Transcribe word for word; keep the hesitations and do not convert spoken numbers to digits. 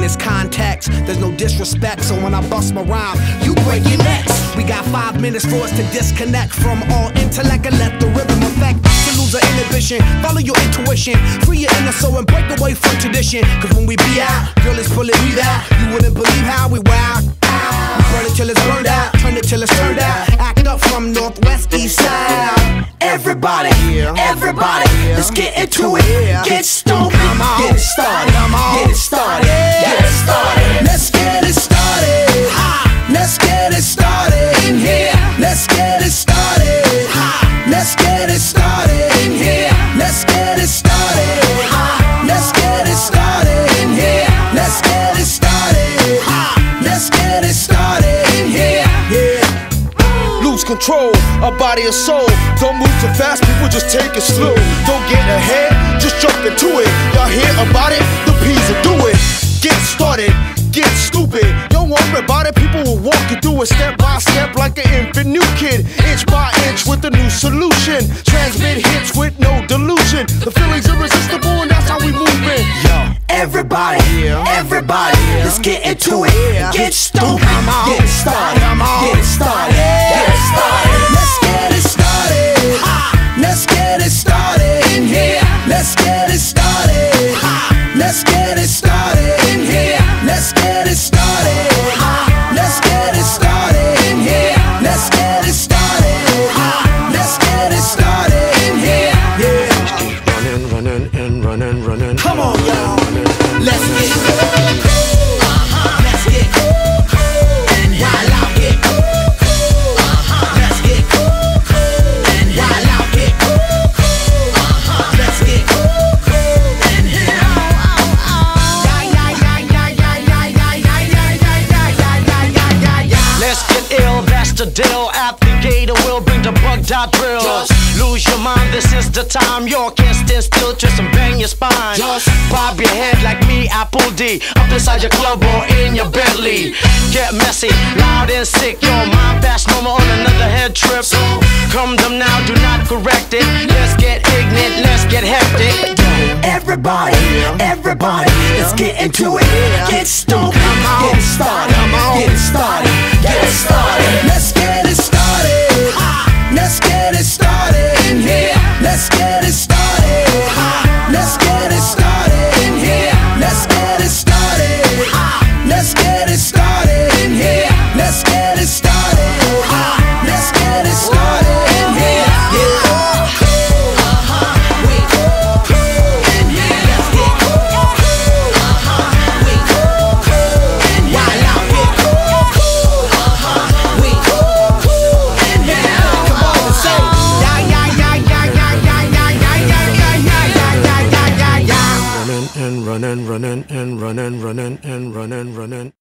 it's context. There's no disrespect, so when I bust my rhyme, you break your necks. We got five minutes for us to disconnect from all intellect and let the rhythm affect. To lose our inhibition, follow your intuition, free your inner soul and break away from tradition. Cause when we be out, girl, it's pulling me out. You wouldn't believe how we wow. We burn it till it's burned out, turn it till it's turned out. Act up from northwest, east side. Everybody, everybody, let's get into it. Get stupid, get it started, get it started, get it started. Let's get it started. Let's get it started in here. Let's get it started. Let's get it started in here. Let's get it started. Let's get it started in here. Let's get it started. Let's get it started in here. Yeah. Lose control, a body and soul. Don't move too fast, people just take it slow. Don't get ahead, just jump into it. Y'all hear about it? The P's will do it. Get started, get stupid. Don't worry about it, people will walk you through it step by step like an infant new kid. Inch by inch with a new solution. Transmit hits with no delusion. The feeling's irresistible and that's how we move it. Yo. Everybody, everybody, let's get into it. Get stupid, get it started, get it started, get it started. Let's get it started. Let's get it started in here. Let's get it started. Let's get it started in here. Let's get it started. Let's get it started in here. Let's get it started. Let's get it started in here. Yeah. Running, running, and running, running. Come on, y'all. Let's get cool. Let's get cool. And while I get cool. Let's get cool. And while I get cool. Let's get cool. And here. Let's get ill, that's the deal. Applicator will bring the bug dot drill. Just lose your mind, this is the time. You can't stand still, twist and bang your spine. Just bob your head like me, Apple D. Up inside your club or in your Bentley. Get messy, loud and sick. Your mind fast, normal on another head trip. So come them now, do not correct it. Let's get ignorant, let's get hectic. Everybody, everybody, let's get into it. Get stupid, get it started, get it started, get it started. Let's get it started. Let's get it started in here. Let's get it started. Let's get it started in here. Let's get it started. Let's get it started in here. Let's get it started. Let's get it started in here. And running, running, and running, running, and running, running.